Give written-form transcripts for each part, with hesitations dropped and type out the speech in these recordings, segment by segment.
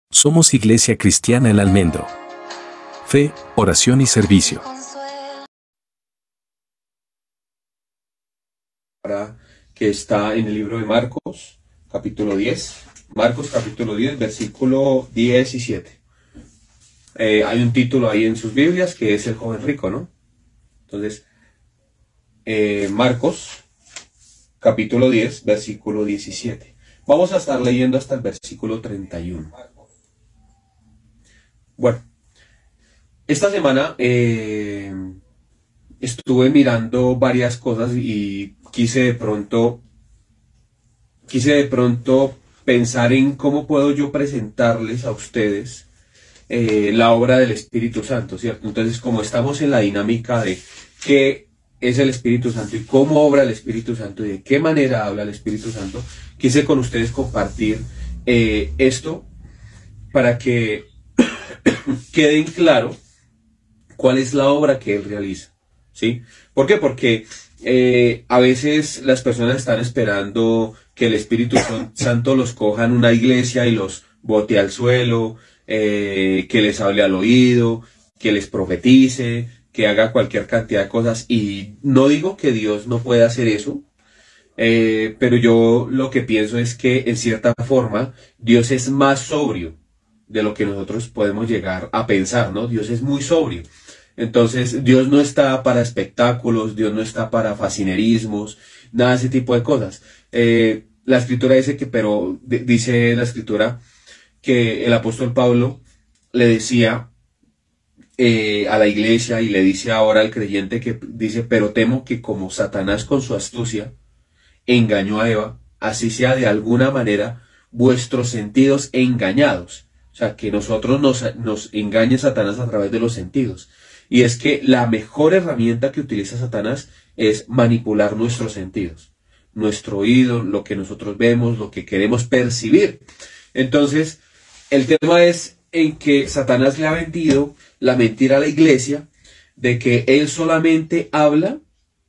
Somos Iglesia Cristiana El Almendro. Fe, oración y servicio. Que está en el libro de Marcos, capítulo 10. Marcos, capítulo 10, versículo 17. Hay un título ahí en sus Biblias que es el joven rico, ¿no? Entonces, Marcos, capítulo 10, versículo 17. Vamos a estar leyendo hasta el versículo 31. Bueno, esta semana estuve mirando varias cosas y quise de pronto pensar en cómo puedo yo presentarles a ustedes la obra del Espíritu Santo, ¿cierto? Entonces, como estamos en la dinámica de qué es el Espíritu Santo y cómo obra el Espíritu Santo y de qué manera habla el Espíritu Santo, quise con ustedes compartir esto para que quede en claro cuál es la obra que Él realiza, ¿sí? ¿Por qué? Porque a veces las personas están esperando que el Espíritu Santo los coja en una iglesia y los bote al suelo, que les hable al oído, que les profetice, que haga cualquier cantidad de cosas. Y no digo que Dios no pueda hacer eso, pero yo lo que pienso es que en cierta forma Dios es más sobrio de lo que nosotros podemos llegar a pensar, ¿no? Dios es muy sobrio. Entonces, Dios no está para espectáculos, Dios no está para fascinerismos, nada de ese tipo de cosas. La Escritura dice dice la Escritura que el apóstol Pablo le decía a la iglesia y le dice ahora al creyente que dice, pero temo que como Satanás con su astucia engañó a Eva, así sea de alguna manera vuestros sentidos engañados. O sea, que nosotros nos engañe Satanás a través de los sentidos. Y es que la mejor herramienta que utiliza Satanás es manipular nuestros sentidos, nuestro oído, lo que nosotros vemos, lo que queremos percibir. Entonces, el tema es en que Satanás le ha vendido la mentira a la iglesia de que él solamente habla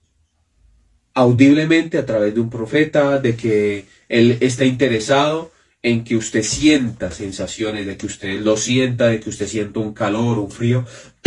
audiblemente a través de un profeta, de que él está interesado en que usted sienta sensaciones, de que usted lo sienta, de que usted sienta un calor, un frío,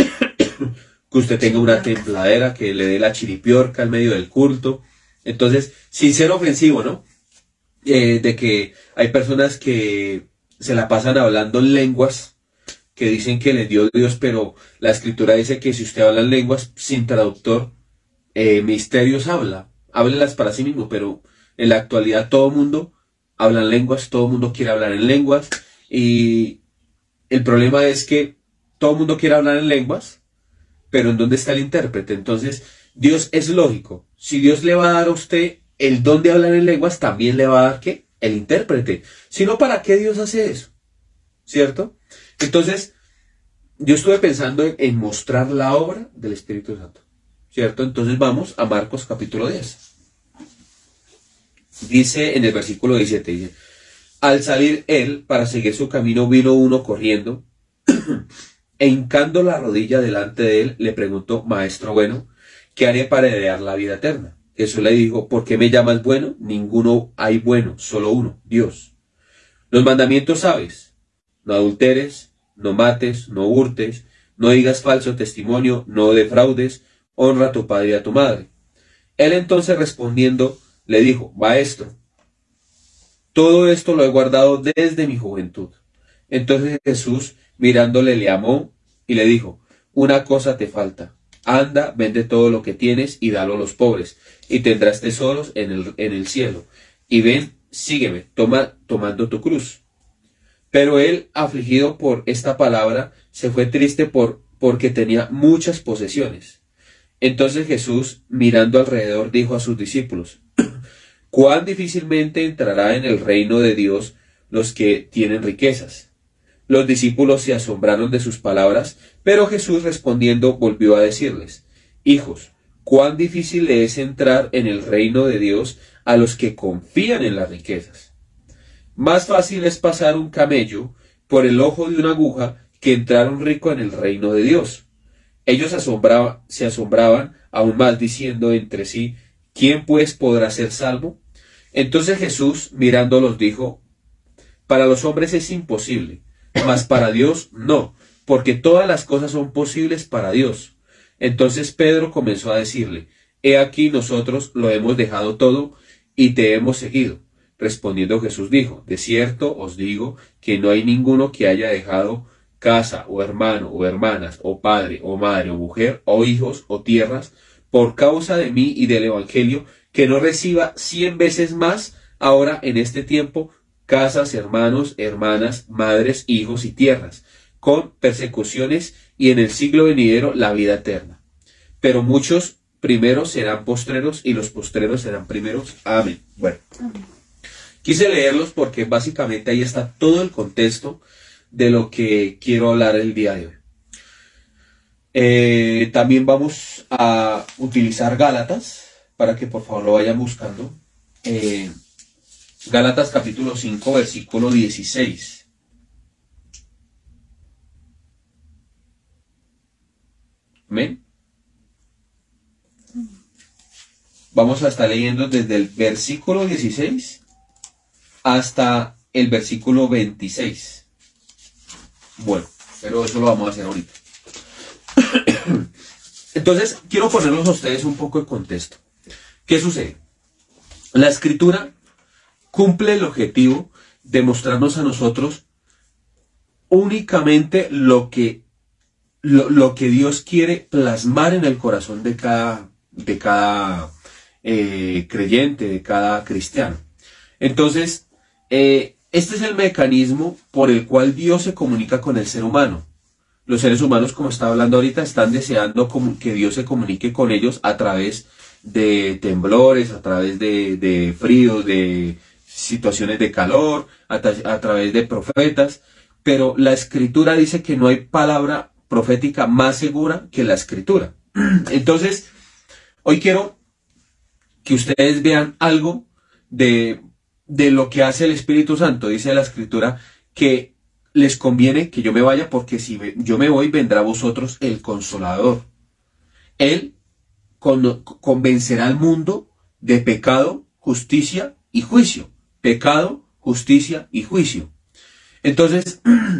que usted tenga una tembladera, que le dé la chiripiorca en medio del culto. Entonces, sin ser ofensivo, ¿no? De que hay personas que se la pasan hablando en lenguas, que dicen que les dio Dios, pero la Escritura dice que si usted habla en lenguas sin traductor, misterios háblelas para sí mismo, pero en la actualidad todo el mundo habla en lenguas, todo el mundo quiere hablar en lenguas, y el problema es que todo el mundo quiere hablar en lenguas, pero ¿en dónde está el intérprete? Entonces, Dios es lógico. Si Dios le va a dar a usted el don de hablar en lenguas, también le va a dar, ¿qué? El intérprete. Si no, ¿para qué Dios hace eso? ¿Cierto? Entonces, yo estuve pensando en mostrar la obra del Espíritu Santo. ¿Cierto? Entonces vamos a Marcos capítulo 10. Dice en el versículo 17, dice, al salir él para seguir su camino, vino uno corriendo, e hincando la rodilla delante de él, le preguntó, maestro bueno, ¿qué haré para heredar la vida eterna? Jesús le dijo, ¿por qué me llamas bueno? Ninguno hay bueno, solo uno, Dios. Los mandamientos sabes, no adulteres, no mates, no hurtes, no digas falso testimonio, no defraudes, honra a tu padre y a tu madre. Él entonces respondiendo, le dijo, maestro, todo esto lo he guardado desde mi juventud. Entonces Jesús, mirándole, le amó y le dijo, una cosa te falta. Anda, vende todo lo que tienes y dalo a los pobres, y tendrás tesoros en el cielo. Y ven, sígueme, tomando tu cruz. Pero él, afligido por esta palabra, se fue triste porque tenía muchas posesiones. Entonces Jesús, mirando alrededor, dijo a sus discípulos, cuán difícilmente entrará en el reino de Dios los que tienen riquezas. Los discípulos se asombraron de sus palabras, pero Jesús respondiendo volvió a decirles, hijos, cuán difícil es entrar en el reino de Dios a los que confían en las riquezas. Más fácil es pasar un camello por el ojo de una aguja que entrar un rico en el reino de Dios. Ellos se asombraban aún más diciendo entre sí, ¿quién pues podrá ser salvo? Entonces Jesús, mirándolos, dijo, para los hombres es imposible, mas para Dios no, porque todas las cosas son posibles para Dios. Entonces Pedro comenzó a decirle, he aquí nosotros lo hemos dejado todo y te hemos seguido. Respondiendo Jesús dijo, de cierto os digo que no hay ninguno que haya dejado casa, o hermano, o hermanas, o padre, o madre, o mujer, o hijos, o tierras, por causa de mí y del Evangelio, que no reciba 100 veces más ahora en este tiempo casas, hermanos, hermanas, madres, hijos y tierras, con persecuciones y en el siglo venidero la vida eterna. Pero muchos primeros serán postreros y los postreros serán primeros. Amén. Bueno, quise leerlos porque básicamente ahí está todo el contexto de lo que quiero hablar el día de hoy. También vamos a utilizar Gálatas, para que por favor lo vayan buscando. Gálatas capítulo 5, versículo 16. Amén. Vamos a estar leyendo desde el versículo 16 hasta el versículo 26. Bueno, pero eso lo vamos a hacer ahorita. Entonces, quiero ponerlos a ustedes un poco en contexto. ¿Qué sucede? La Escritura cumple el objetivo de mostrarnos a nosotros únicamente lo que Dios quiere plasmar en el corazón de cada creyente, de cada cristiano. Entonces, este es el mecanismo por el cual Dios se comunica con el ser humano. Los seres humanos, como estaba hablando ahorita, están deseando que Dios se comunique con ellos a través de temblores, a través de frío, de situaciones de calor, a través de profetas. Pero la Escritura dice que no hay palabra profética más segura que la Escritura. Entonces, hoy quiero que ustedes vean algo de lo que hace el Espíritu Santo. Dice la Escritura que les conviene que yo me vaya, porque si yo me voy, vendrá a vosotros el Consolador. Él convencerá al mundo de pecado, justicia y juicio. Pecado, justicia y juicio. Entonces,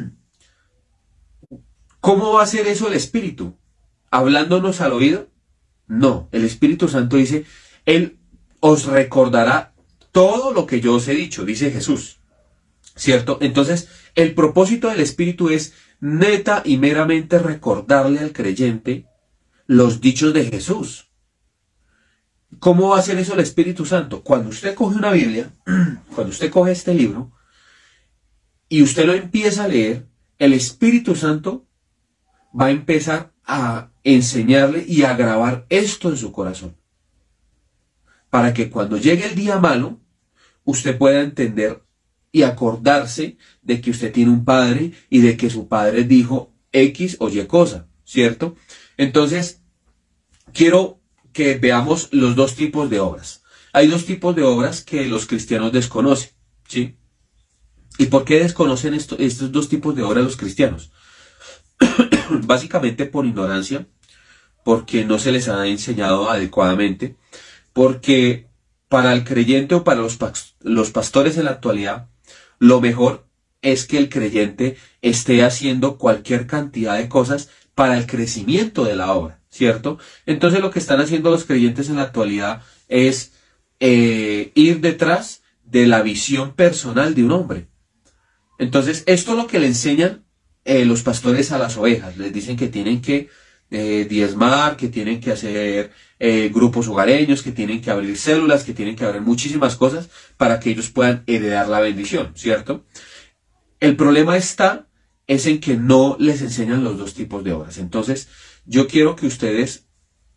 ¿cómo va a hacer eso el Espíritu? ¿Hablándonos al oído? No, el Espíritu Santo dice, Él os recordará todo lo que yo os he dicho, dice Jesús. ¿Cierto? Entonces, el propósito del Espíritu es neta y meramente recordarle al creyente los dichos de Jesús. ¿Cómo va a hacer eso el Espíritu Santo? Cuando usted coge una Biblia, cuando usted coge este libro y usted lo empieza a leer, el Espíritu Santo va a empezar a enseñarle y a grabar esto en su corazón, para que cuando llegue el día malo, usted pueda entender y acordarse de que usted tiene un padre y de que su padre dijo X o Y cosa, ¿cierto? Entonces, quiero que veamos los dos tipos de obras. Hay dos tipos de obras que los cristianos desconocen, ¿sí? ¿Y por qué desconocen estos dos tipos de obras los cristianos? Básicamente por ignorancia, porque no se les ha enseñado adecuadamente, porque para el creyente o para los pastores en la actualidad, lo mejor es que el creyente esté haciendo cualquier cantidad de cosas para el crecimiento de la obra, ¿cierto? Entonces lo que están haciendo los creyentes en la actualidad es ir detrás de la visión personal de un hombre. Entonces esto es lo que le enseñan los pastores a las ovejas. Les dicen que tienen que diezmar, que tienen que hacer grupos hogareños, que tienen que abrir células, que tienen que abrir muchísimas cosas para que ellos puedan heredar la bendición, ¿cierto? El problema es en que no les enseñan los dos tipos de obras. Entonces, yo quiero que ustedes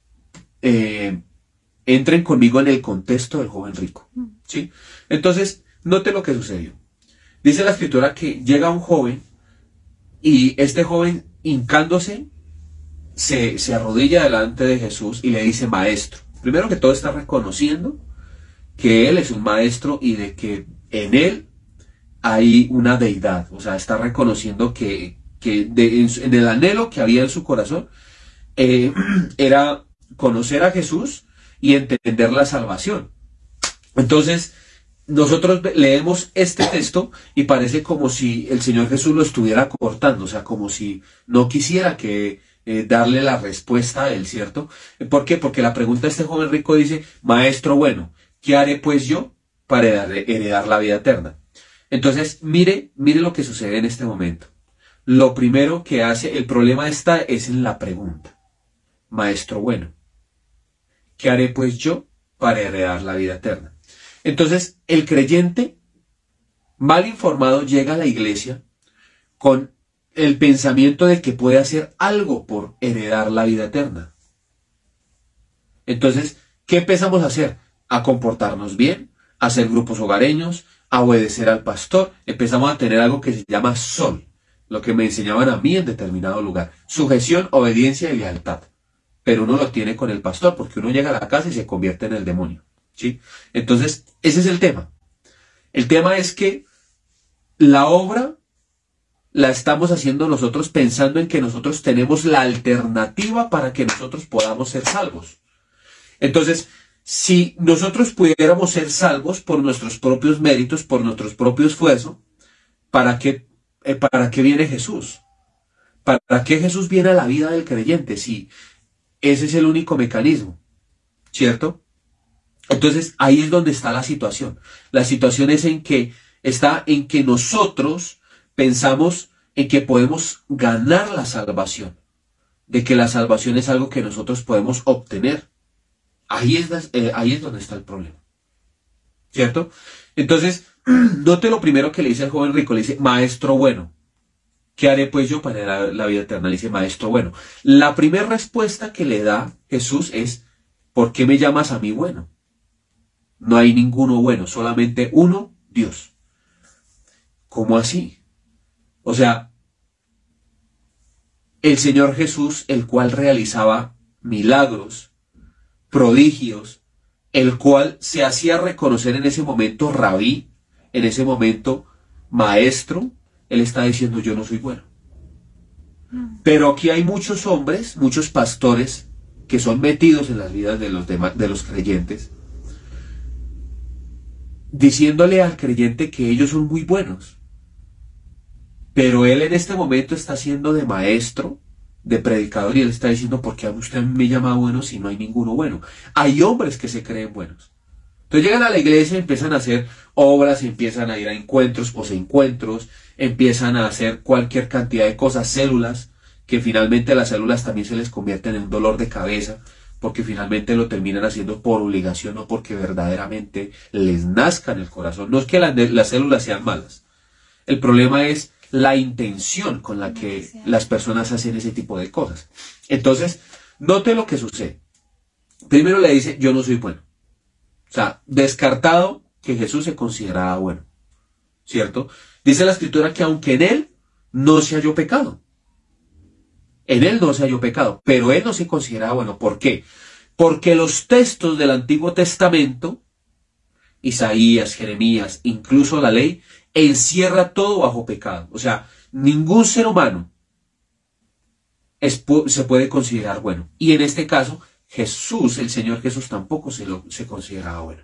entren conmigo en el contexto del joven rico, ¿sí? Entonces, note lo que sucedió. Dice la Escritura que llega un joven y este joven, hincándose, se arrodilla delante de Jesús y le dice maestro. Primero que todo está reconociendo que él es un maestro y de que en él hay una deidad. O sea, está reconociendo que en el anhelo que había en su corazón era conocer a Jesús y entender la salvación. Entonces, nosotros leemos este texto y parece como si el Señor Jesús lo estuviera cortando, o sea, como si no quisiera que darle la respuesta a él, ¿cierto? ¿Por qué? Porque la pregunta de este joven rico dice, maestro bueno, ¿qué haré pues yo para heredar la vida eterna? Entonces, mire lo que sucede en este momento. Lo primero que hace, el problema está es en la pregunta. Maestro bueno, ¿qué haré pues yo para heredar la vida eterna? Entonces, el creyente mal informado llega a la iglesia con el pensamiento de que puede hacer algo por heredar la vida eterna. Entonces, ¿qué empezamos a hacer? A comportarnos bien, a hacer grupos hogareños, a obedecer al pastor. Empezamos a tener algo que se llama sol, lo que me enseñaban a mí en determinado lugar. Sujeción, obediencia y lealtad. Pero uno lo tiene con el pastor, porque uno llega a la casa y se convierte en el demonio, ¿sí? Entonces, ese es el tema. El tema es que la obra la estamos haciendo nosotros pensando en que nosotros tenemos la alternativa para que nosotros podamos ser salvos. Entonces, si nosotros pudiéramos ser salvos por nuestros propios méritos, por nuestros propios esfuerzos, ¿para qué viene Jesús? ¿Para qué Jesús viene a la vida del creyente? Si ese es el único mecanismo, ¿cierto? Entonces, ahí es donde está la situación. La situación es está en que nosotros pensamos en que podemos ganar la salvación, de que la salvación es algo que nosotros podemos obtener. Ahí es donde está el problema, ¿cierto? Entonces, note lo primero que le dice al joven rico, le dice, maestro bueno, ¿qué haré pues yo para la vida eterna? Le dice, maestro bueno. La primera respuesta que le da Jesús es, ¿por qué me llamas a mí bueno? No hay ninguno bueno, solamente uno, Dios. ¿Cómo así? O sea, el Señor Jesús, el cual realizaba milagros, prodigios, el cual se hacía reconocer en ese momento rabí, en ese momento maestro, él está diciendo yo no soy bueno. Pero aquí hay muchos hombres, muchos pastores que son metidos en las vidas de los creyentes, diciéndole al creyente que ellos son muy buenos. Pero él en este momento está siendo de maestro, de predicador, y él está diciendo, ¿por qué usted me llama bueno si no hay ninguno bueno? Hay hombres que se creen buenos. Entonces llegan a la iglesia, empiezan a hacer obras, empiezan a ir a encuentros, posencuentros, empiezan a hacer cualquier cantidad de cosas, células, que finalmente las células también se les convierten en un dolor de cabeza, porque finalmente lo terminan haciendo por obligación, no porque verdaderamente les nazca en el corazón. No es que las células sean malas. El problema es la intención con la que las personas hacen ese tipo de cosas. Entonces, note lo que sucede. Primero le dice, yo no soy bueno. O sea, descartado que Jesús se consideraba bueno, ¿cierto? Dice la Escritura que aunque en él no se halló pecado. En él no se halló pecado, pero él no se consideraba bueno. ¿Por qué? Porque los textos del Antiguo Testamento, Isaías, Jeremías, incluso la ley, encierra todo bajo pecado. O sea, ningún ser humano se puede considerar bueno. Y en este caso, Jesús, el Señor Jesús, tampoco se consideraba bueno.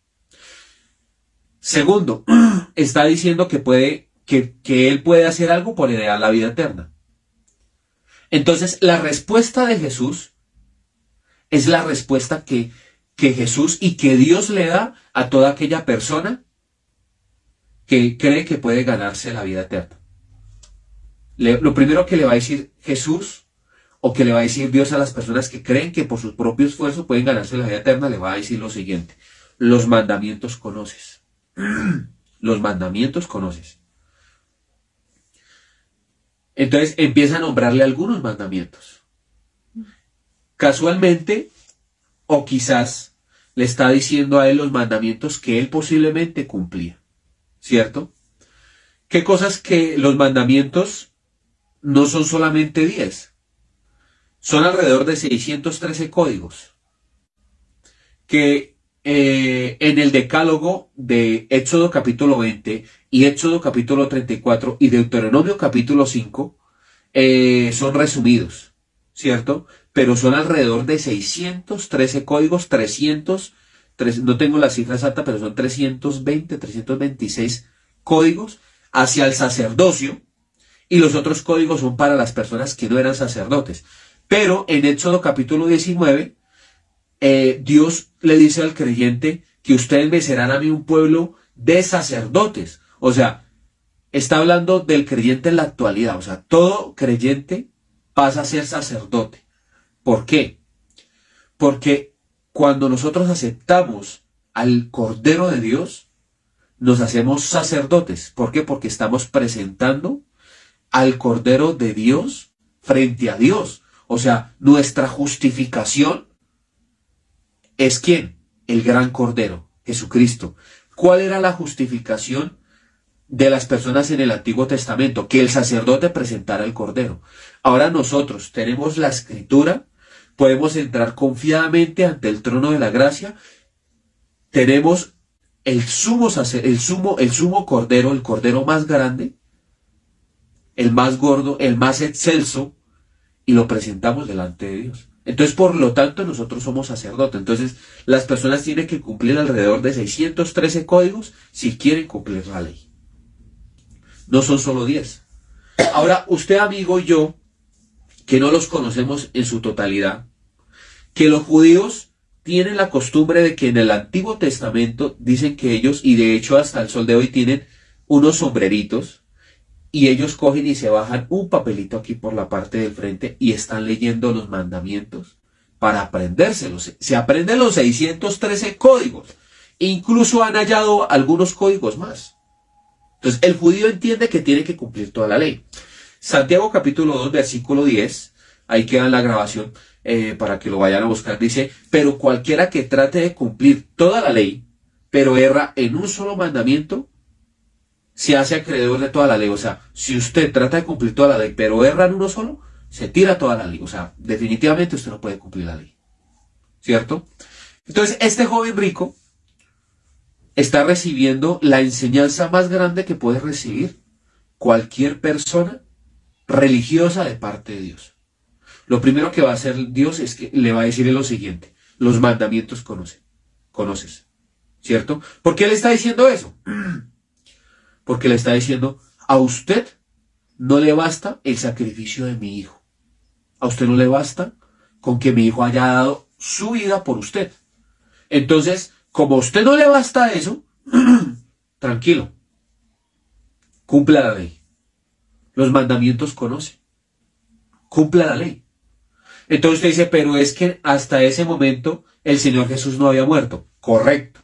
Segundo, está diciendo que él puede hacer algo por heredar la vida eterna. Entonces, la respuesta de Jesús es la respuesta que Jesús y que Dios le da a toda aquella persona que cree que puede ganarse la vida eterna. Lo primero que le va a decir Jesús, o que le va a decir Dios a las personas que creen que por sus propios esfuerzos pueden ganarse la vida eterna, le va a decir lo siguiente: los mandamientos conoces. Los mandamientos conoces. Entonces empieza a nombrarle algunos mandamientos. Casualmente, o quizás le está diciendo a él los mandamientos que él posiblemente cumplía, ¿cierto? ¿Qué cosas? Que los mandamientos no son solamente 10, son alrededor de 613 códigos, que en el decálogo de Éxodo capítulo 20 y Éxodo capítulo 34 y Deuteronomio capítulo 5 son resumidos, ¿cierto? Pero son alrededor de 613 códigos, 300 no tengo la cifra exacta, pero son 320, 326 códigos hacia el sacerdocio, y los otros códigos son para las personas que no eran sacerdotes. Pero en Éxodo capítulo 19, Dios le dice al creyente que ustedes me serán a mí un pueblo de sacerdotes. O sea, está hablando del creyente en la actualidad. O sea, todo creyente pasa a ser sacerdote. ¿Por qué? Porque cuando nosotros aceptamos al Cordero de Dios, nos hacemos sacerdotes. ¿Por qué? Porque estamos presentando al Cordero de Dios frente a Dios. O sea, nuestra justificación es ¿quién? El gran Cordero, Jesucristo. ¿Cuál era la justificación de las personas en el Antiguo Testamento? Que el sacerdote presentara el Cordero. Ahora nosotros tenemos la Escritura, podemos entrar confiadamente ante el trono de la gracia, tenemos el sumo Cordero, el Cordero más grande, el más gordo, el más excelso, y lo presentamos delante de Dios. Entonces, por lo tanto, nosotros somos sacerdotes. Entonces, las personas tienen que cumplir alrededor de 613 códigos si quieren cumplir la ley. No son solo 10. Ahora, usted, amigo, y yo, que no los conocemos en su totalidad, que los judíos tienen la costumbre de que en el Antiguo Testamento dicen que ellos, y de hecho hasta el sol de hoy, tienen unos sombreritos, y ellos cogen y se bajan un papelito aquí por la parte del frente y están leyendo los mandamientos para aprendérselos. Se aprenden los 613 códigos. Incluso han hallado algunos códigos más. Entonces, el judío entiende que tiene que cumplir toda la ley. Santiago capítulo 2, versículo 10, ahí queda en la grabación para que lo vayan a buscar, dice, pero cualquiera que trate de cumplir toda la ley, pero erra en un solo mandamiento, se hace acreedor de toda la ley. O sea, si usted trata de cumplir toda la ley, pero erra en uno solo, se tira toda la ley. O sea, definitivamente usted no puede cumplir la ley. ¿Cierto? Entonces, este joven rico está recibiendo la enseñanza más grande que puede recibir cualquier persona religiosa de parte de Dios. Lo primero que va a hacer Dios es que le va a decir lo siguiente: los mandamientos conoces. ¿Cierto? ¿Por qué le está diciendo eso? Porque le está diciendo, a usted no le basta el sacrificio de mi hijo. A usted no le basta con que mi hijo haya dado su vida por usted. Entonces, como a usted no le basta eso, tranquilo, cumpla la ley. Los mandamientos conoce. Cumpla la ley. Entonces usted dice, pero es que hasta ese momento el Señor Jesús no había muerto. Correcto.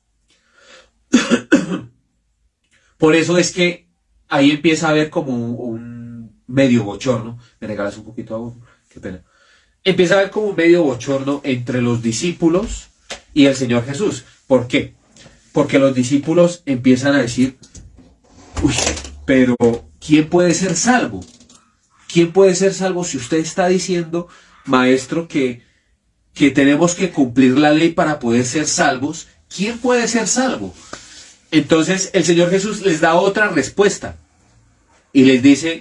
Por eso es que ahí empieza a haber como un medio bochorno. Me regalas un poquito de agua, qué pena. Empieza a haber como un medio bochorno entre los discípulos y el Señor Jesús. ¿Por qué? Porque los discípulos empiezan a decir, uy, pero ¿quién puede ser salvo? ¿Quién puede ser salvo si usted está diciendo, maestro, que tenemos que cumplir la ley para poder ser salvos? ¿Quién puede ser salvo? Entonces el Señor Jesús les da otra respuesta y les dice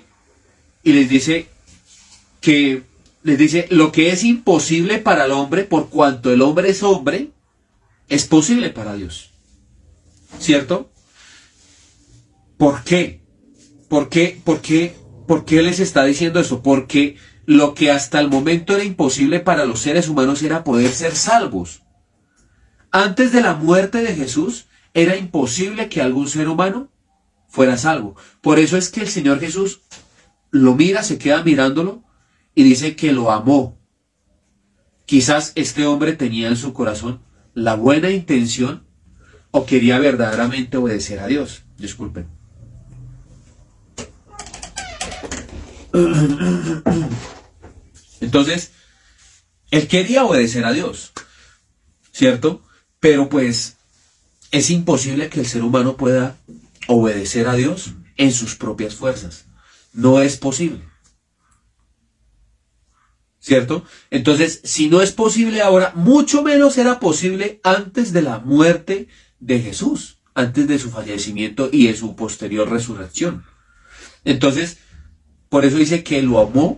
lo que es imposible para el hombre, por cuanto el hombre, es posible para Dios. ¿Cierto? ¿Por qué? ¿Por qué les está diciendo eso? Porque lo que hasta el momento era imposible para los seres humanos era poder ser salvos. Antes de la muerte de Jesús, era imposible que algún ser humano fuera salvo. Por eso es que el Señor Jesús lo mira, se queda mirándolo y dice que lo amó. Quizás este hombre tenía en su corazón la buena intención o quería verdaderamente obedecer a Dios. Disculpen. Entonces, él quería obedecer a Dios, ¿cierto? Pero pues es imposible que el ser humano pueda obedecer a Dios en sus propias fuerzas. No es posible. ¿Cierto? Entonces, si no es posible ahora, mucho menos era posible antes de la muerte de Jesús, antes de su fallecimiento y de su posterior resurrección. Entonces, por eso dice que lo amó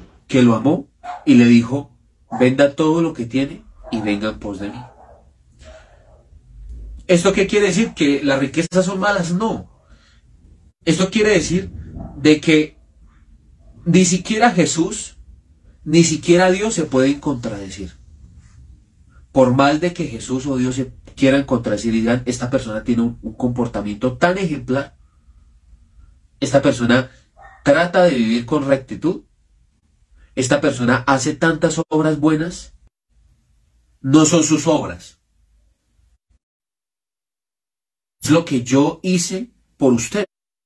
y le dijo, venda todo lo que tiene y venga en pos de mí. ¿Esto qué quiere decir? ¿Que las riquezas son malas? No. Esto quiere decir de que ni siquiera Jesús, ni siquiera Dios se pueden contradecir. Por más de que Jesús o Dios se quieran contradecir y digan, esta persona tiene un comportamiento tan ejemplar, esta persona trata de vivir con rectitud, esta persona hace tantas obras buenas, no son sus obras. Es lo que yo hice por usted.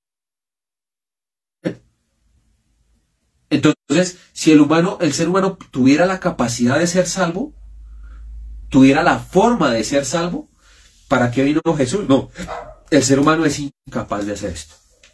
Entonces, si el ser humano tuviera la capacidad de ser salvo, tuviera la forma de ser salvo, ¿para qué vino Jesús? No, el ser humano es incapaz de hacer esto.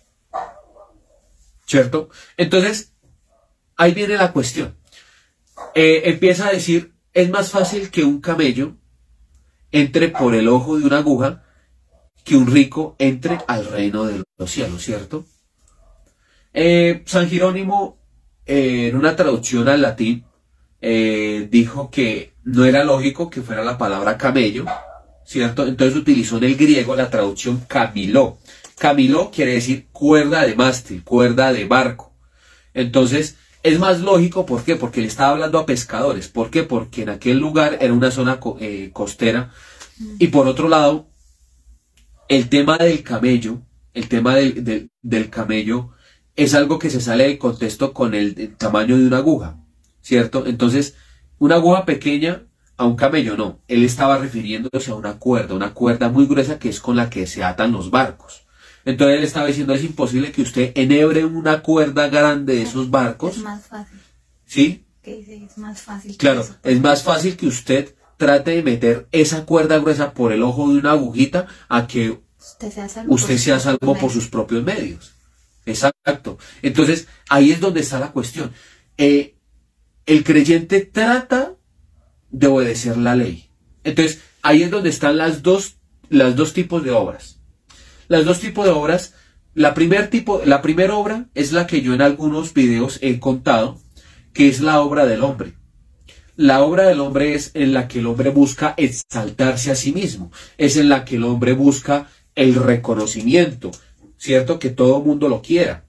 ¿Cierto? Entonces, ahí viene la cuestión. Empieza a decir, es más fácil que un camello entre por el ojo de una aguja que un rico entre al reino de los cielos, ¿cierto? San Jerónimo, en una traducción al latín, dijo que no era lógico que fuera la palabra camello, ¿cierto? Entonces utilizó en el griego la traducción camiló. Camiló quiere decir cuerda de mástil, cuerda de barco. Entonces, es más lógico, ¿por qué? Porque le estaba hablando a pescadores. ¿Por qué? Porque en aquel lugar era una zona costera. Y por otro lado, el tema del camello, el tema del camello es algo que se sale de contexto con el tamaño de una aguja, ¿cierto? Entonces, una aguja pequeña a un camello no. Él estaba refiriéndose a una cuerda muy gruesa que es con la que se atan los barcos. Entonces él estaba diciendo, es imposible que usted enhebre una cuerda grande de esos barcos. Es más fácil. ¿Sí? ¿Qué dice? Es más fácil. Claro, es más fácil que usted trate de meter esa cuerda gruesa por el ojo de una agujita a que usted sea salvo por sus propios medios. Exacto. Entonces, ahí es donde está la cuestión. El creyente trata de obedecer la ley. Entonces, ahí es donde están las dos tipos de obras. Las dos tipos de obras, la primera obra es la que yo en algunos videos he contado, que es la obra del hombre. La obra del hombre es en la que el hombre busca exaltarse a sí mismo, es en la que el hombre busca el reconocimiento, ¿cierto? Que todo el mundo lo quiera.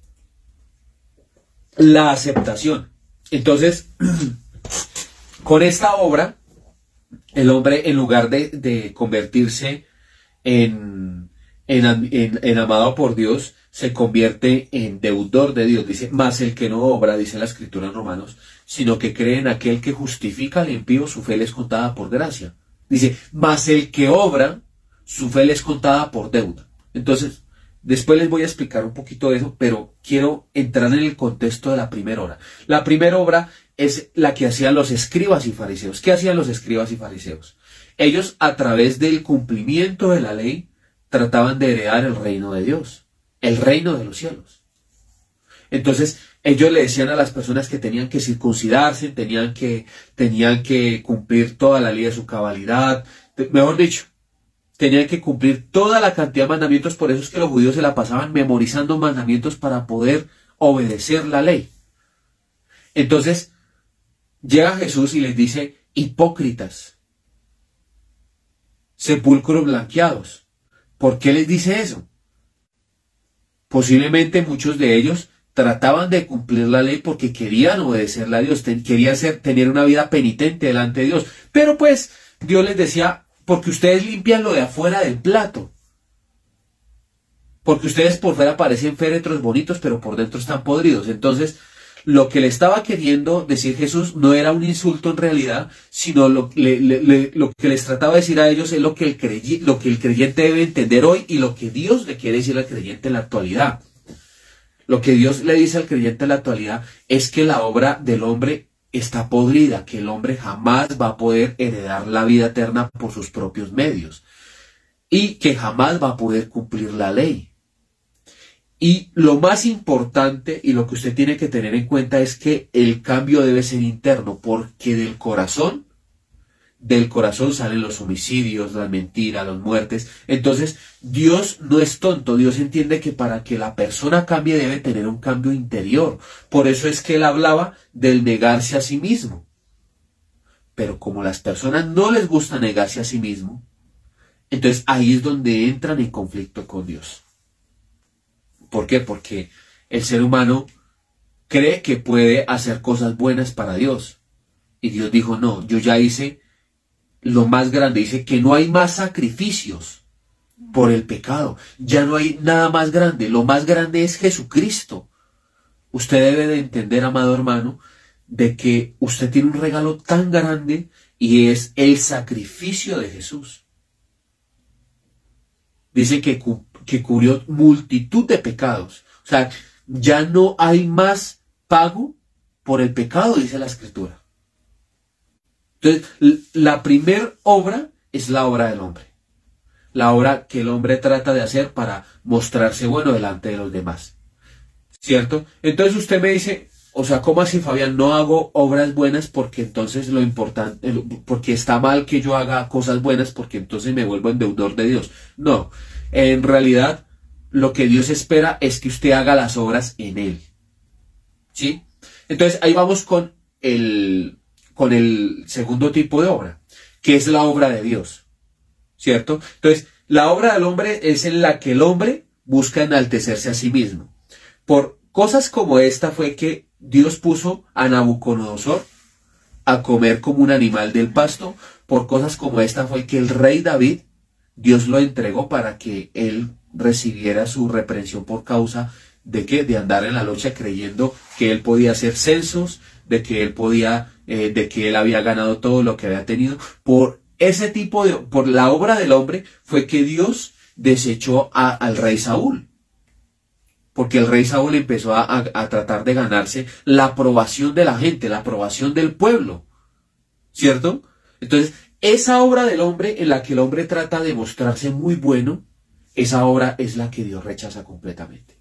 La aceptación. Entonces, con esta obra, el hombre, en lugar de convertirse en amado por Dios, se convierte en deudor de Dios. Dice, más el que no obra, dice la escritura en Romanos, sino que cree en aquel que justifica al impío, su fe le es contada por gracia. Dice, más el que obra, su fe le es contada por deuda. Entonces, después les voy a explicar un poquito de eso, pero quiero entrar en el contexto de la primera obra. La primera obra es la que hacían los escribas y fariseos. ¿Qué hacían los escribas y fariseos? Ellos, a través del cumplimiento de la ley, trataban de heredar el reino de Dios, el reino de los cielos. Entonces, ellos le decían a las personas que tenían que circuncidarse, tenían que cumplir toda la ley de su cabalidad, mejor dicho, tenían que cumplir toda la cantidad de mandamientos. Por eso es que los judíos se la pasaban memorizando mandamientos para poder obedecer la ley. Entonces, llega Jesús y les dice, hipócritas, sepulcros blanqueados. ¿Por qué les dice eso? Posiblemente muchos de ellos trataban de cumplir la ley porque querían obedecerle a Dios, querían tener una vida penitente delante de Dios. Pero pues Dios les decía, porque ustedes limpian lo de afuera del plato. Porque ustedes por fuera parecen féretros bonitos, pero por dentro están podridos. Entonces, lo que le estaba queriendo decir Jesús no era un insulto en realidad, sino lo que les trataba de decir a ellos es lo que el creyente debe entender hoy y lo que Dios le quiere decir al creyente en la actualidad. Lo que Dios le dice al creyente en la actualidad es que la obra del hombre está podrida, que el hombre jamás va a poder heredar la vida eterna por sus propios medios y que jamás va a poder cumplir la ley. Y lo más importante y lo que usted tiene que tener en cuenta es que el cambio debe ser interno, porque del corazón salen los homicidios, las mentiras, las muertes. Entonces, Dios no es tonto, Dios entiende que para que la persona cambie debe tener un cambio interior. Por eso es que él hablaba del negarse a sí mismo. Pero como a las personas no les gusta negarse a sí mismo, Entonces ahí es donde entran en conflicto con Dios. ¿Por qué? Porque el ser humano cree que puede hacer cosas buenas para Dios. Y Dios dijo, no, yo ya hice lo más grande. Dice que no hay más sacrificios por el pecado. Ya no hay nada más grande. Lo más grande es Jesucristo. Usted debe de entender, amado hermano, de que usted tiene un regalo tan grande y es el sacrificio de Jesús. Dice que cubrió multitud de pecados. O sea, ya no hay más pago por el pecado, dice la Escritura. Entonces, la primera obra es la obra del hombre. La obra que el hombre trata de hacer para mostrarse bueno delante de los demás. ¿Cierto? Entonces usted me dice, o sea, ¿cómo así, Fabián? No hago obras buenas porque entonces lo importante, porque está mal que yo haga cosas buenas porque entonces me vuelvo endeudor de Dios. No, en realidad lo que Dios espera es que usted haga las obras en Él. ¿Sí? Entonces ahí vamos con el segundo tipo de obra, que es la obra de Dios. ¿Cierto? Entonces, la obra del hombre es en la que el hombre busca enaltecerse a sí mismo. Por cosas como esta fue que Dios puso a Nabucodonosor a comer como un animal del pasto. Por cosas como esta fue que el rey David, Dios lo entregó para que él recibiera su reprensión por causa de que de andar en la lucha creyendo que él podía hacer censos, de que él podía, de que él había ganado todo lo que había tenido. Por la obra del hombre fue que Dios desechó al rey Saúl. Porque el rey Saúl empezó a tratar de ganarse la aprobación de la gente, la aprobación del pueblo. ¿Cierto? Entonces, esa obra del hombre en la que el hombre trata de mostrarse muy bueno, esa obra es la que Dios rechaza completamente.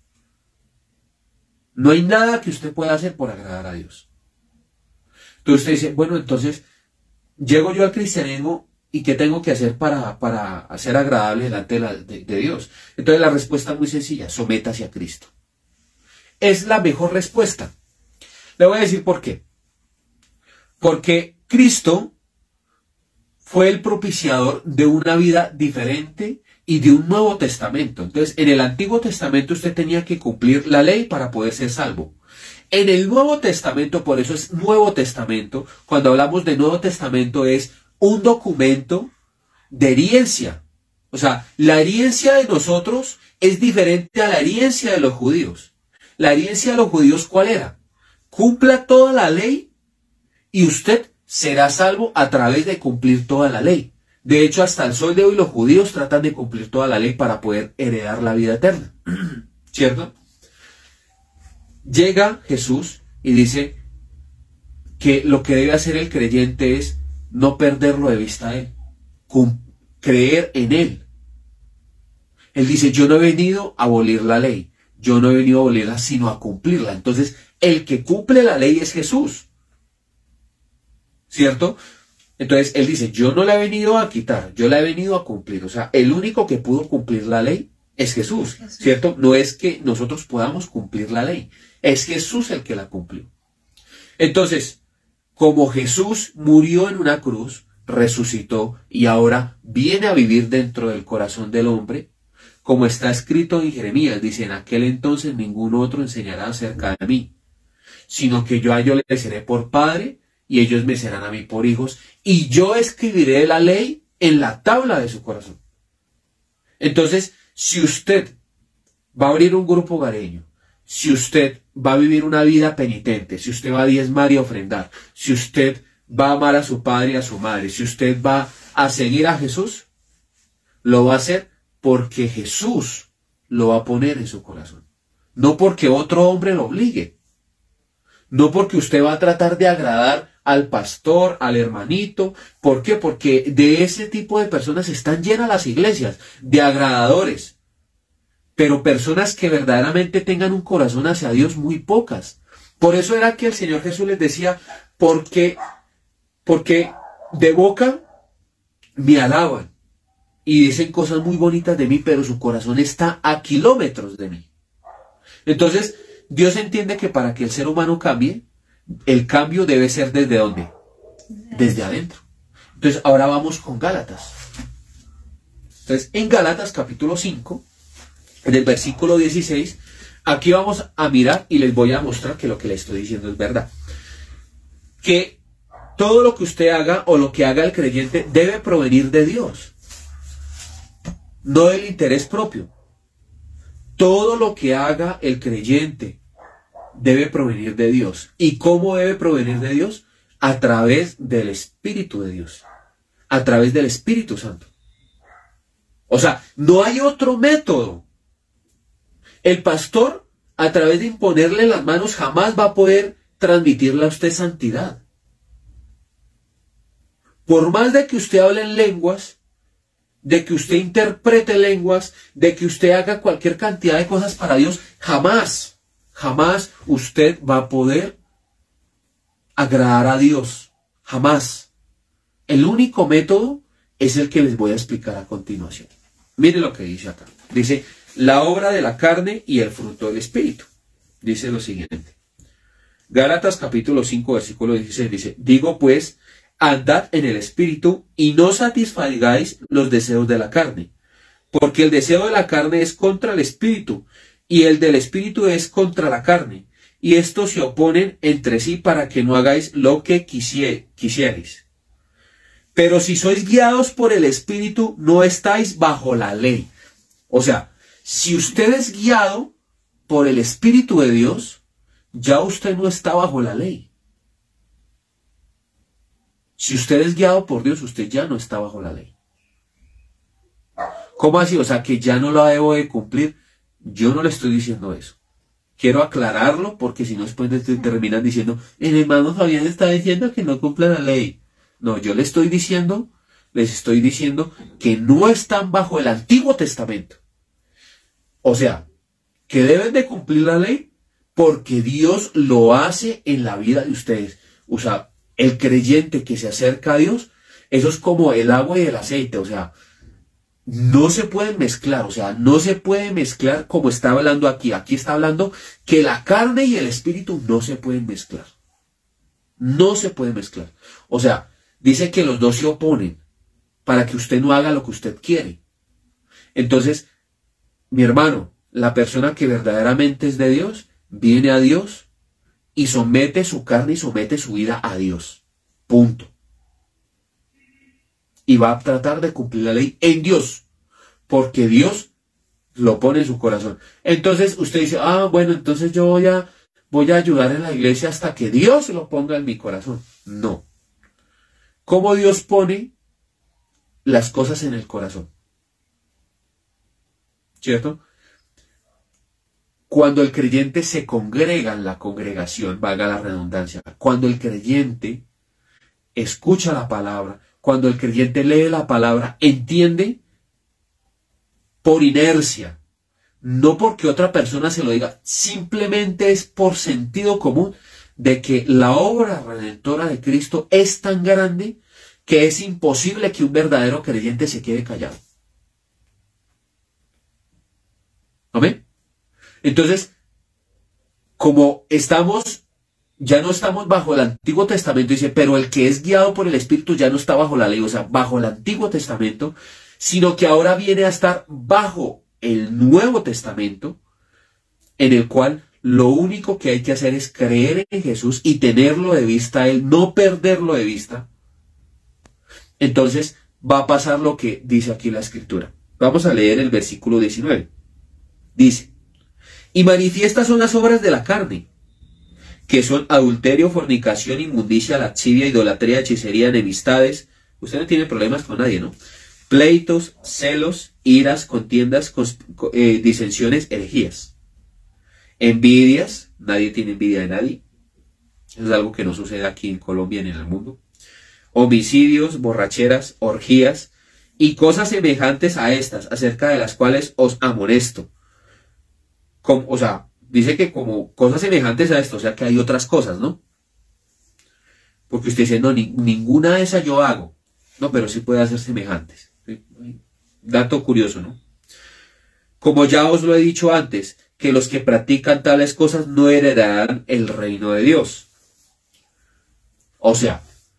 No hay nada que usted pueda hacer por agradar a Dios. Entonces usted dice, bueno, entonces, llego yo al cristianismo y ¿qué tengo que hacer para ser agradable delante de Dios? Entonces la respuesta es muy sencilla, sométase a Cristo. Es la mejor respuesta. Le voy a decir por qué. Porque Cristo fue el propiciador de una vida diferente y de un Nuevo Testamento. Entonces, en el Antiguo Testamento usted tenía que cumplir la ley para poder ser salvo. En el Nuevo Testamento, por eso es Nuevo Testamento, cuando hablamos de Nuevo Testamento es un documento de herencia. O sea, la herencia de nosotros es diferente a la herencia de los judíos. La herencia de los judíos, ¿cuál era? Cumpla toda la ley y usted será salvo a través de cumplir toda la ley. De hecho, hasta el sol de hoy los judíos tratan de cumplir toda la ley para poder heredar la vida eterna. ¿Cierto? Llega Jesús y dice que lo que debe hacer el creyente es no perderlo de vista a Él, creer en Él. Él dice, yo no he venido a abolir la ley, yo no he venido a abolirla, sino a cumplirla. Entonces, el que cumple la ley es Jesús. ¿Cierto? Entonces, Él dice, yo no la he venido a quitar, yo la he venido a cumplir. O sea, el único que pudo cumplir la ley es Jesús, ¿cierto? No es que nosotros podamos cumplir la ley, es Jesús el que la cumplió. Entonces, como Jesús murió en una cruz, resucitó y ahora viene a vivir dentro del corazón del hombre, como está escrito en Jeremías, dice, en aquel entonces ningún otro enseñará acerca de mí, sino que yo a ellos les seré por padre y ellos me serán a mí por hijos, y yo escribiré la ley en la tabla de su corazón. Entonces, si usted va a abrir un grupo hogareño, si usted va a vivir una vida penitente, si usted va a diezmar y ofrendar, si usted va a amar a su padre y a su madre, si usted va a seguir a Jesús, lo va a hacer porque Jesús lo va a poner en su corazón. No porque otro hombre lo obligue. No porque usted va a tratar de agradar al pastor, al hermanito. ¿Por qué? Porque de ese tipo de personas están llenas las iglesias, de agradadores. Pero personas que verdaderamente tengan un corazón hacia Dios, muy pocas. Por eso era que el Señor Jesús les decía, porque de boca me alaban y dicen cosas muy bonitas de mí, pero su corazón está a kilómetros de mí. Entonces, Dios entiende que para que el ser humano cambie, el cambio debe ser ¿desde dónde? Desde adentro. Entonces, ahora vamos con Gálatas. Entonces, en Gálatas capítulo 5, en el versículo 16, aquí vamos a mirar y les voy a mostrar que lo que les estoy diciendo es verdad. Que todo lo que usted haga o lo que haga el creyente debe provenir de Dios, no del interés propio. Todo lo que haga el creyente debe provenir de Dios. ¿Y cómo debe provenir de Dios? A través del Espíritu de Dios, a través del Espíritu Santo. O sea, no hay otro método. El pastor, a través de imponerle las manos, jamás va a poder transmitirle a usted santidad. Por más de que usted hable en lenguas, de que usted interprete lenguas, de que usted haga cualquier cantidad de cosas para Dios, jamás usted va a poder agradar a Dios. Jamás. El único método es el que les voy a explicar a continuación. Mire lo que dice acá. Dice, la obra de la carne y el fruto del Espíritu. Dice lo siguiente. Gálatas capítulo 5, versículo 16 dice, digo pues, andad en el Espíritu y no satisfagáis los deseos de la carne, porque el deseo de la carne es contra el Espíritu y el del Espíritu es contra la carne, y estos se oponen entre sí para que no hagáis lo que quisierais. Pero si sois guiados por el Espíritu, no estáis bajo la ley. O sea, si usted es guiado por el Espíritu de Dios, ya usted no está bajo la ley. Si usted es guiado por Dios, usted ya no está bajo la ley. ¿Cómo así? O sea, que ya no la debo de cumplir. Yo no le estoy diciendo eso. Quiero aclararlo porque si no después terminan diciendo, el hermano Fabián está diciendo que no cumple la ley. No, yo les estoy diciendo que no están bajo el Antiguo Testamento. O sea, que deben de cumplir la ley porque Dios lo hace en la vida de ustedes. O sea, el creyente que se acerca a Dios, eso es como el agua y el aceite, o sea, no se pueden mezclar, o sea, no se puede mezclar como está hablando aquí. Aquí está hablando que la carne y el espíritu no se pueden mezclar. No se pueden mezclar. O sea, dice que los dos se oponen para que usted no haga lo que usted quiere. Entonces, mi hermano, la persona que verdaderamente es de Dios, viene a Dios y somete su carne y somete su vida a Dios. Punto. Y va a tratar de cumplir la ley en Dios, porque Dios lo pone en su corazón. Entonces usted dice, bueno, entonces yo voy a ayudar en la iglesia hasta que Dios lo ponga en mi corazón. No. ¿Cómo Dios pone las cosas en el corazón? ¿Cierto? Cuando el creyente se congrega en la congregación, valga la redundancia, cuando el creyente escucha la palabra, cuando el creyente lee la palabra, entiende por inercia, no porque otra persona se lo diga, simplemente es por sentido común de que la obra redentora de Cristo es tan grande que es imposible que un verdadero creyente se quede callado. ¿Amén? Entonces, como ya no estamos bajo el Antiguo Testamento, dice, pero el que es guiado por el Espíritu ya no está bajo la ley, o sea, bajo el Antiguo Testamento, sino que ahora viene a estar bajo el Nuevo Testamento, en el cual lo único que hay que hacer es creer en Jesús y tenerlo de vista a Él, no perderlo de vista. Entonces va a pasar lo que dice aquí la Escritura. Vamos a leer el versículo 19. Dice, y manifiestas son las obras de la carne, que son adulterio, fornicación, inmundicia, lascivia, idolatría, hechicería, enemistades. Usted no tiene problemas con nadie, ¿no? Pleitos, celos, iras, contiendas, disensiones, herejías. Envidias, nadie tiene envidia de nadie. Eso es algo que no sucede aquí en Colombia ni en el mundo. Homicidios, borracheras, orgías y cosas semejantes a estas, acerca de las cuales os amonesto. O sea, dice que como cosas semejantes a esto, o sea que hay otras cosas, ¿no? Porque usted dice, no, ninguna de esas yo hago. No, pero sí puede hacer semejantes. ¿Sí? Dato curioso, ¿no? Como ya os lo he dicho antes, que los que practican tales cosas no heredarán el reino de Dios. O sea,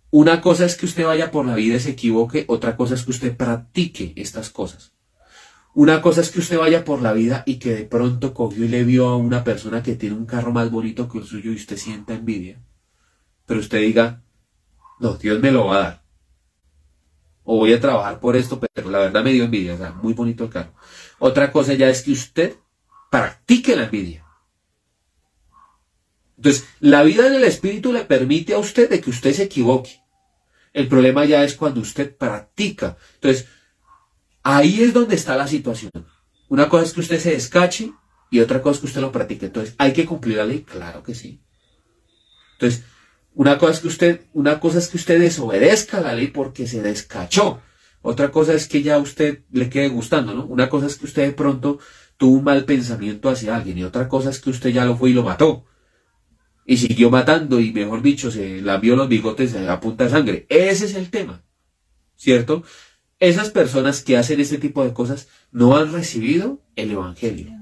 Una cosa es que usted vaya por la vida y se equivoque, otra cosa es que usted practique estas cosas. Una cosa es que usted vaya por la vida y que de pronto cogió y le vio a una persona que tiene un carro más bonito que el suyo y usted sienta envidia. Pero usted diga, no, Dios me lo va a dar. O voy a trabajar por esto, pero la verdad me dio envidia, o sea, muy bonito el carro. Otra cosa ya es que usted practique la envidia. Entonces, la vida en el espíritu le permite a usted de que usted se equivoque. El problema ya es cuando usted practica. Entonces, ahí es donde está la situación. Una cosa es que usted se descache y otra cosa es que usted lo practique. Entonces, ¿hay que cumplir la ley? Claro que sí. Entonces, una cosa es que usted desobedezca la ley porque se descachó. Otra cosa es que ya a usted le quede gustando, ¿no? Una cosa es que usted de pronto tuvo un mal pensamiento hacia alguien y otra cosa es que usted ya lo fue y lo mató. Y siguió matando y, mejor dicho, se lamió los bigotes a punta de sangre. Ese es el tema, ¿cierto? Esas personas que hacen este tipo de cosas no han recibido el Evangelio.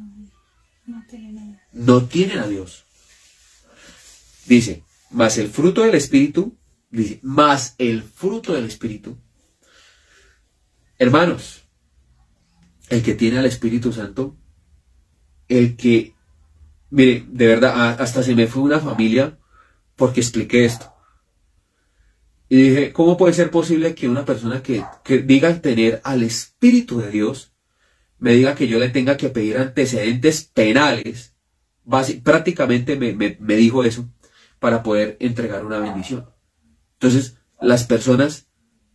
No tienen a Dios. Dice, más el fruto del Espíritu, dice, más el fruto del Espíritu. Hermanos, el que tiene al Espíritu Santo, el que, mire, de verdad, hasta se me fue una familia porque expliqué esto. Y dije, ¿cómo puede ser posible que una persona que diga tener al Espíritu de Dios me diga que yo le tenga que pedir antecedentes penales? Prácticamente me dijo eso para poder entregar una bendición. Entonces, las personas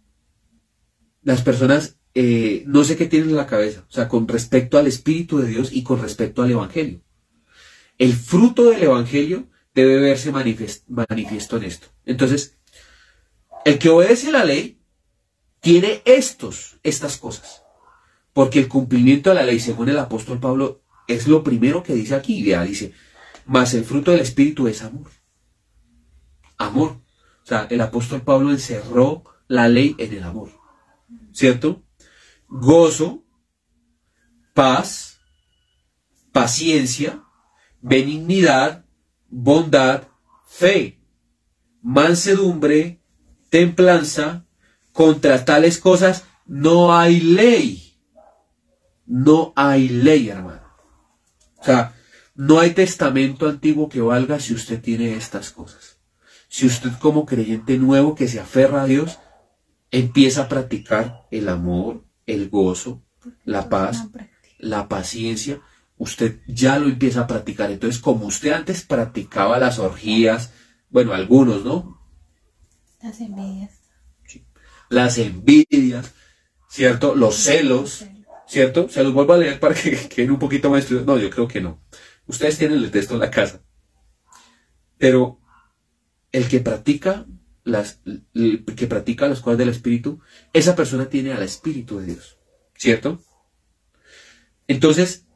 no sé qué tienen en la cabeza, o sea, con respecto al Espíritu de Dios y con respecto al Evangelio. El fruto del Evangelio debe verse manifiesto en esto. Entonces, el que obedece la ley tiene estas cosas. Porque el cumplimiento de la ley, según el apóstol Pablo, es lo primero que dice aquí. Ya dice, mas el fruto del Espíritu es amor. Amor. O sea, el apóstol Pablo encerró la ley en el amor. ¿Cierto? Gozo, paz, paciencia, benignidad, bondad, fe, mansedumbre, templanza. Contra tales cosas no hay ley. No hay ley, hermano. O sea, no hay testamento antiguo que valga si usted tiene estas cosas. Si usted como creyente nuevo que se aferra a Dios, empieza a practicar el amor, el gozo, la paz, la paciencia, usted ya lo empieza a practicar. Entonces, como usted antes practicaba las orgías, bueno, algunos, ¿no? Las envidias. Sí. Las envidias, ¿cierto? Los celos, ¿cierto? Se los vuelvo a leer para que queden un poquito más estudiados. No, yo creo que no. Ustedes tienen el texto en la casa. Pero el que practica las cosas del Espíritu, esa persona tiene al Espíritu de Dios, ¿cierto? Entonces,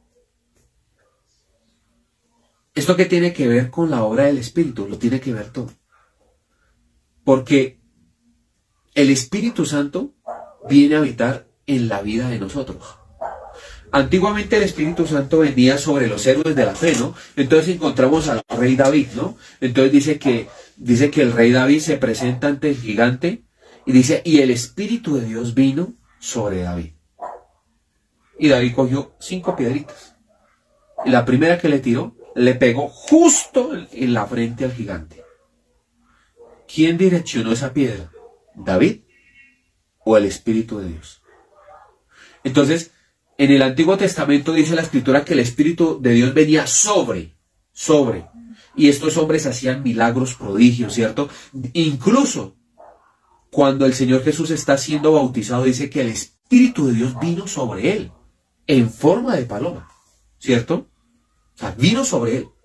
¿esto qué tiene que ver con la obra del Espíritu? Lo tiene que ver todo. Porque el Espíritu Santo viene a habitar en la vida de nosotros. Antiguamente el Espíritu Santo venía sobre los héroes de la fe, ¿no? Entonces encontramos al rey David, ¿no? Entonces dice que el rey David se presenta ante el gigante y dice, y el Espíritu de Dios vino sobre David. Y David cogió 5 piedritas. Y la primera que le tiró, le pegó justo en la frente al gigante. ¿Quién direccionó esa piedra? ¿David o el Espíritu de Dios? Entonces, en el Antiguo Testamento dice la Escritura que el Espíritu de Dios venía sobre. Y estos hombres hacían milagros, prodigios, ¿cierto? Incluso cuando el Señor Jesús está siendo bautizado, dice que el Espíritu de Dios vino sobre él, en forma de paloma, ¿cierto? O sea, vino sobre él.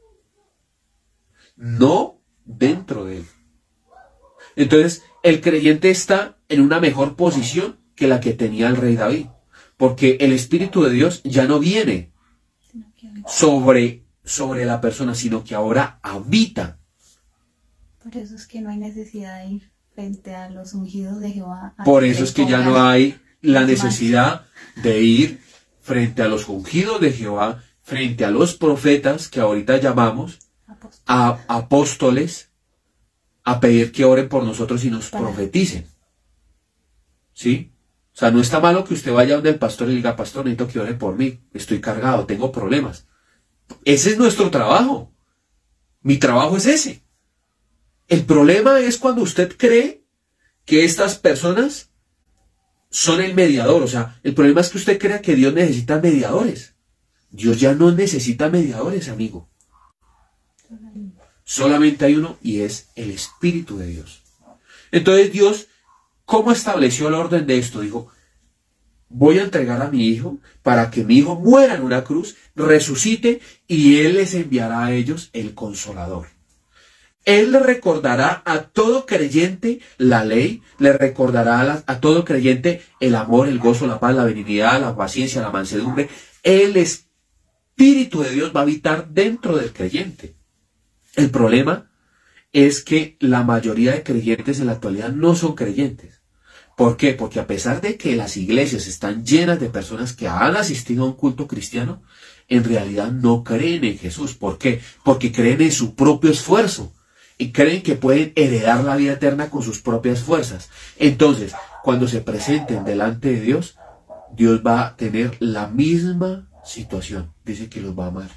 No dentro de él. Entonces, el creyente está en una mejor posición que la que tenía el rey David. Porque el Espíritu de Dios ya no viene sobre la persona, sino que ahora habita. Por eso es que no hay necesidad de ir frente a los ungidos de Jehová. Por eso es que ya no hay la necesidad de ir frente a los ungidos de Jehová, frente a los profetas, que ahorita llamamos apóstoles, a pedir que oren por nosotros y nos profeticen. ¿Sí? O sea, no está malo que usted vaya donde el pastor y diga, pastor, necesito que ore por mí, estoy cargado, tengo problemas. Ese es nuestro trabajo. Mi trabajo es ese. El problema es cuando usted cree que estas personas son el mediador. O sea, el problema es que usted crea que Dios necesita mediadores. Dios ya no necesita mediadores, amigo. Solamente hay uno y es el Espíritu de Dios. Entonces Dios, ¿cómo estableció el orden de esto? Dijo, voy a entregar a mi hijo para que mi hijo muera en una cruz, resucite y Él les enviará a ellos el Consolador. Él le recordará a todo creyente la ley, le recordará a todo creyente el amor, el gozo, la paz, la benignidad, la paciencia, la mansedumbre. El Espíritu de Dios va a habitar dentro del creyente. El problema es que la mayoría de creyentes en la actualidad no son creyentes. ¿Por qué? Porque a pesar de que las iglesias están llenas de personas que han asistido a un culto cristiano, en realidad no creen en Jesús. ¿Por qué? Porque creen en su propio esfuerzo y creen que pueden heredar la vida eterna con sus propias fuerzas. Entonces, cuando se presenten delante de Dios, Dios va a tener la misma situación. Dice que los va a amar.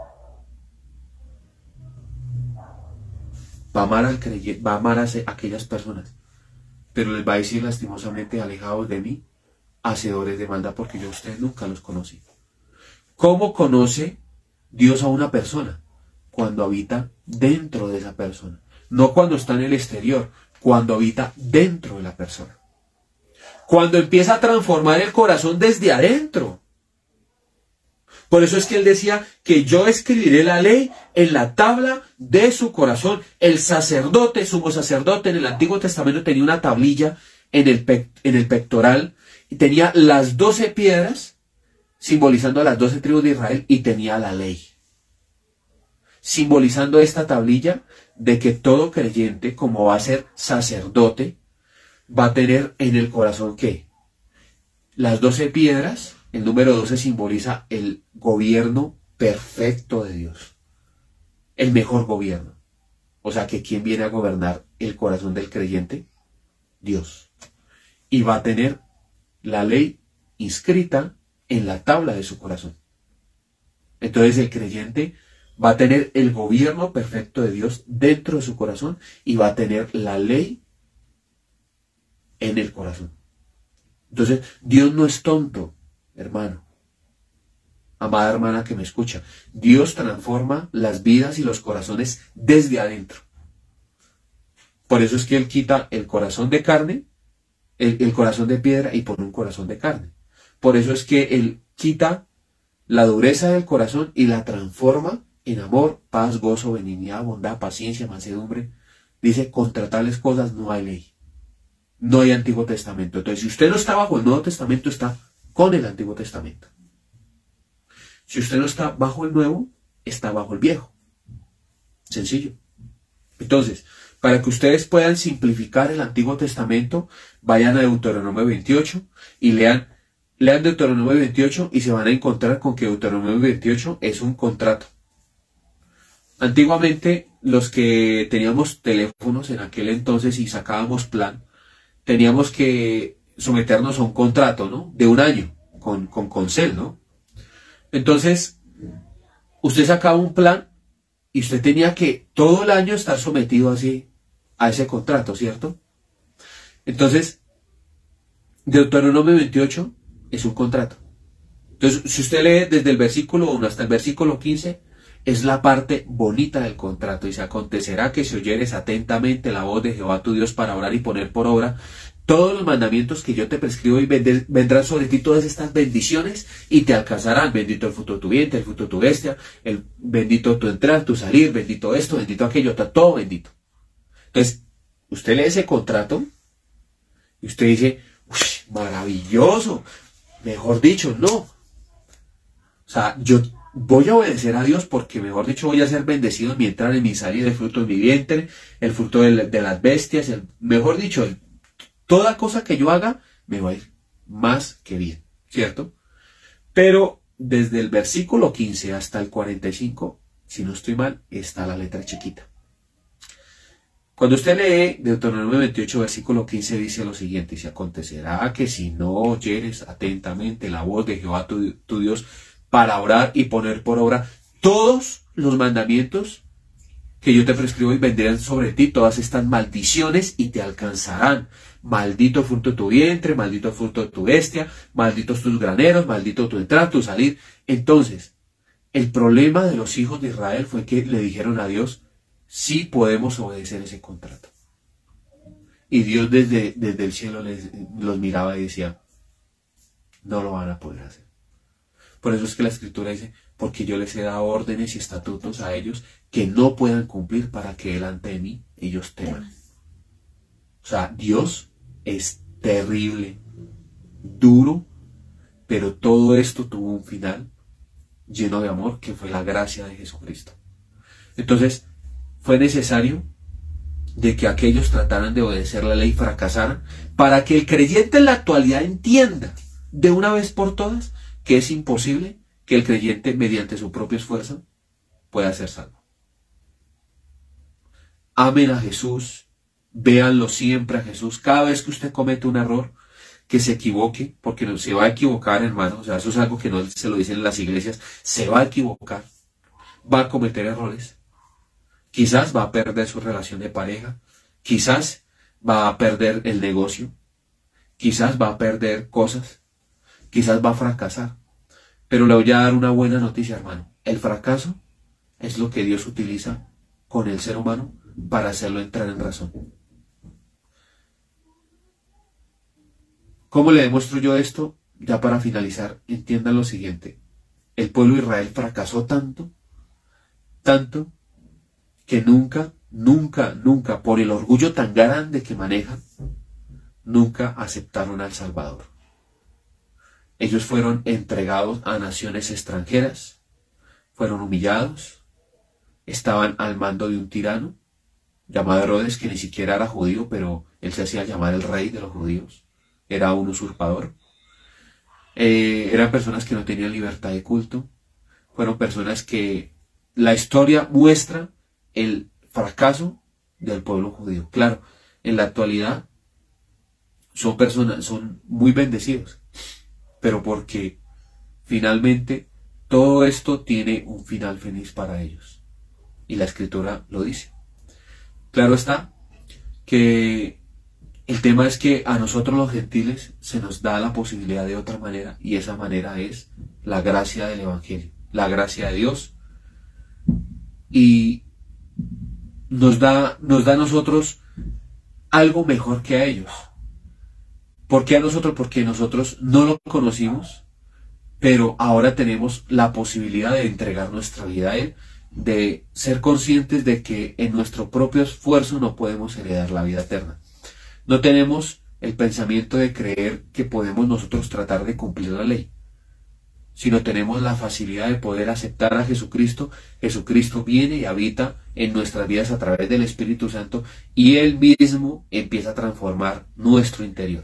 Va a amar al creyente, va a amar a aquellas personas. Pero les va a decir lastimosamente, alejados de mí, hacedores de maldad, porque yo a ustedes nunca los conocí. ¿Cómo conoce Dios a una persona? Cuando habita dentro de esa persona. No cuando está en el exterior, cuando habita dentro de la persona. Cuando empieza a transformar el corazón desde adentro. Por eso es que él decía que yo escribiré la ley en la tabla de su corazón. El sacerdote, sumo sacerdote en el Antiguo Testamento tenía una tablilla en el pectoral y tenía las 12 piedras simbolizando a las 12 tribus de Israel y tenía la ley. Simbolizando esta tablilla de que todo creyente, como va a ser sacerdote, va a tener en el corazón ¿qué? Las 12 piedras. El número 12 simboliza el gobierno perfecto de Dios. El mejor gobierno. O sea que ¿quién viene a gobernar el corazón del creyente? Dios. Y va a tener la ley inscrita en la tabla de su corazón. Entonces el creyente va a tener el gobierno perfecto de Dios dentro de su corazón y va a tener la ley en el corazón. Entonces Dios no es tonto. Hermano, amada hermana que me escucha, Dios transforma las vidas y los corazones desde adentro. Por eso es que Él quita el corazón de carne, el corazón de piedra y pone un corazón de carne. Por eso es que Él quita la dureza del corazón y la transforma en amor, paz, gozo, benignidad, bondad, paciencia, mansedumbre. Dice, contra tales cosas no hay ley. No hay Antiguo Testamento. Entonces, si usted no está bajo el Nuevo Testamento, está con el Antiguo Testamento. Si usted no está bajo el Nuevo, está bajo el Viejo. Sencillo. Entonces, para que ustedes puedan simplificar el Antiguo Testamento, vayan a Deuteronomio 28 y lean Deuteronomio 28 y se van a encontrar con que Deuteronomio 28 es un contrato. Antiguamente, los que teníamos teléfonos en aquel entonces y sacábamos plan, teníamos que someternos a un contrato, ¿no? De un año, con Concel, ¿no? Entonces, usted sacaba un plan y usted tenía que todo el año estar sometido así a ese contrato, ¿cierto? Entonces, Deuteronomio 28 es un contrato. Entonces, si usted lee desde el versículo 1 hasta el versículo 15, es la parte bonita del contrato. Dice, acontecerá que si oyeres atentamente la voz de Jehová tu Dios para orar y poner por obra todos los mandamientos que yo te prescribo, y vendrán sobre ti todas estas bendiciones y te alcanzarán. Bendito el fruto de tu vientre, el fruto de tu bestia, bendito tu entrar, tu salir, bendito esto, bendito aquello, está todo bendito. Entonces, usted lee ese contrato y usted dice, uy, maravilloso. Mejor dicho, no. O sea, yo voy a obedecer a Dios porque, mejor dicho, voy a ser bendecido en mi entrar, en mi salir, el fruto de mi vientre, el fruto de las bestias, mejor dicho, toda cosa que yo haga me va a ir más que bien, ¿cierto? Pero desde el versículo 15 hasta el 45, si no estoy mal, está la letra chiquita. Cuando usted lee Deuteronomio 28, versículo 15, dice lo siguiente: dice, acontecerá que si no oyeres atentamente la voz de Jehová tu Dios para orar y poner por obra todos los mandamientos que yo te prescribo, y vendrán sobre ti todas estas maldiciones y te alcanzarán. Maldito fruto de tu vientre, maldito fruto de tu bestia, malditos tus graneros, maldito tu entrada, tu salir. Entonces, el problema de los hijos de Israel fue que le dijeron a Dios: sí podemos obedecer ese contrato. Y Dios desde el cielo los miraba y decía: no lo van a poder hacer. Por eso es que la Escritura dice: porque yo les he dado órdenes y estatutos a ellos que no puedan cumplir, para que delante de mí ellos teman. O sea, Dios es terrible, duro, pero todo esto tuvo un final lleno de amor, que fue la gracia de Jesucristo. Entonces, fue necesario de que aquellos trataran de obedecer la ley y fracasaran, para que el creyente en la actualidad entienda de una vez por todas que es imposible que el creyente, mediante su propio esfuerzo, pueda ser salvo. Amen a Jesús, véanlo siempre a Jesús. Cada vez que usted comete un error, que se equivoque, porque no se va a equivocar, hermano. O sea, eso es algo que no se lo dicen en las iglesias. Se va a equivocar, va a cometer errores. Quizás va a perder su relación de pareja, quizás va a perder el negocio, quizás va a perder cosas, quizás va a fracasar. Pero le voy a dar una buena noticia, hermano. El fracaso es lo que Dios utiliza con el ser humano para hacerlo entrar en razón. ¿Cómo le demuestro yo esto? Ya para finalizar, entiendan lo siguiente. El pueblo de Israel fracasó tanto, que nunca, por el orgullo tan grande que manejan, nunca aceptaron al Salvador. Ellos fueron entregados a naciones extranjeras, fueron humillados, estaban al mando de un tirano llamado Herodes, que ni siquiera era judío, pero él se hacía llamar el rey de los judíos, era un usurpador. Eran personas que no tenían libertad de culto, fueron personas que la historia muestra el fracaso del pueblo judío. Claro, en la actualidad son muy bendecidos, pero porque finalmente todo esto tiene un final feliz para ellos. Y la Escritura lo dice. Claro está que el tema es que a nosotros los gentiles se nos da la posibilidad de otra manera, y esa manera es la gracia del Evangelio, la gracia de Dios, y nos da a nosotros algo mejor que a ellos. ¿Por qué a nosotros? Porque nosotros no lo conocimos, pero ahora tenemos la posibilidad de entregar nuestra vida a Él, de ser conscientes de que en nuestro propio esfuerzo no podemos heredar la vida eterna. No tenemos el pensamiento de creer que podemos nosotros tratar de cumplir la ley, sino tenemos la facilidad de poder aceptar a Jesucristo. Jesucristo viene y habita en nuestras vidas a través del Espíritu Santo, y Él mismo empieza a transformar nuestro interior.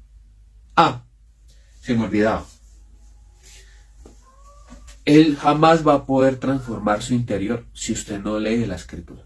Se me olvidaba. Él jamás va a poder transformar su interior si usted no lee la Escritura.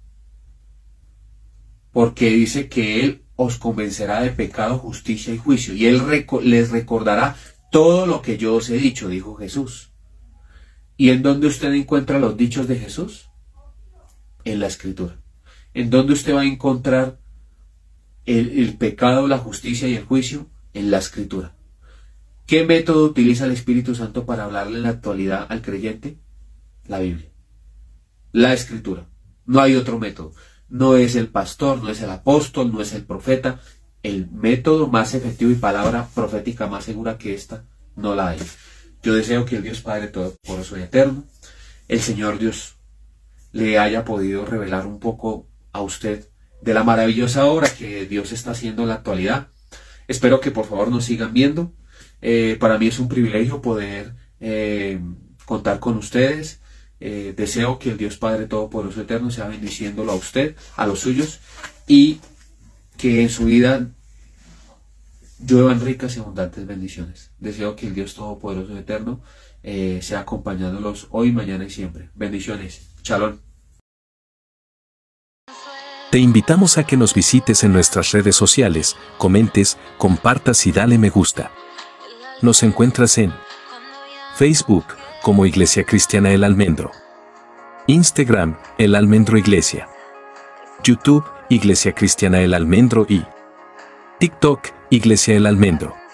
Porque dice que Él os convencerá de pecado, justicia y juicio, y Él les recordará todo lo que yo os he dicho, dijo Jesús. ¿Y en dónde usted encuentra los dichos de Jesús? En la Escritura. ¿En dónde usted va a encontrar el pecado, la justicia y el juicio? En la Escritura. ¿Qué método utiliza el Espíritu Santo para hablarle en la actualidad al creyente? La Biblia. La Escritura. No hay otro método. No es el pastor, no es el apóstol, no es el profeta. El método más efectivo y palabra profética más segura que esta no la hay. Yo deseo que el Dios Padre Todopoderoso y Eterno, el Señor Dios, le haya podido revelar un poco a usted de la maravillosa obra que Dios está haciendo en la actualidad. Espero que por favor nos sigan viendo. Para mí es un privilegio poder contar con ustedes. Deseo que el Dios Padre Todopoderoso Eterno sea bendiciéndolo a usted, a los suyos, y que en su vida lluevan ricas y abundantes bendiciones. Deseo que el Dios Todopoderoso Eterno sea acompañándolos hoy, mañana y siempre. Bendiciones. Shalom. Te invitamos a que nos visites en nuestras redes sociales, comentes, compartas y dale me gusta. Nos encuentras en Facebook como Iglesia Cristiana El Almendro, Instagram El Almendro Iglesia, YouTube Iglesia Cristiana El Almendro y TikTok Iglesia El Almendro.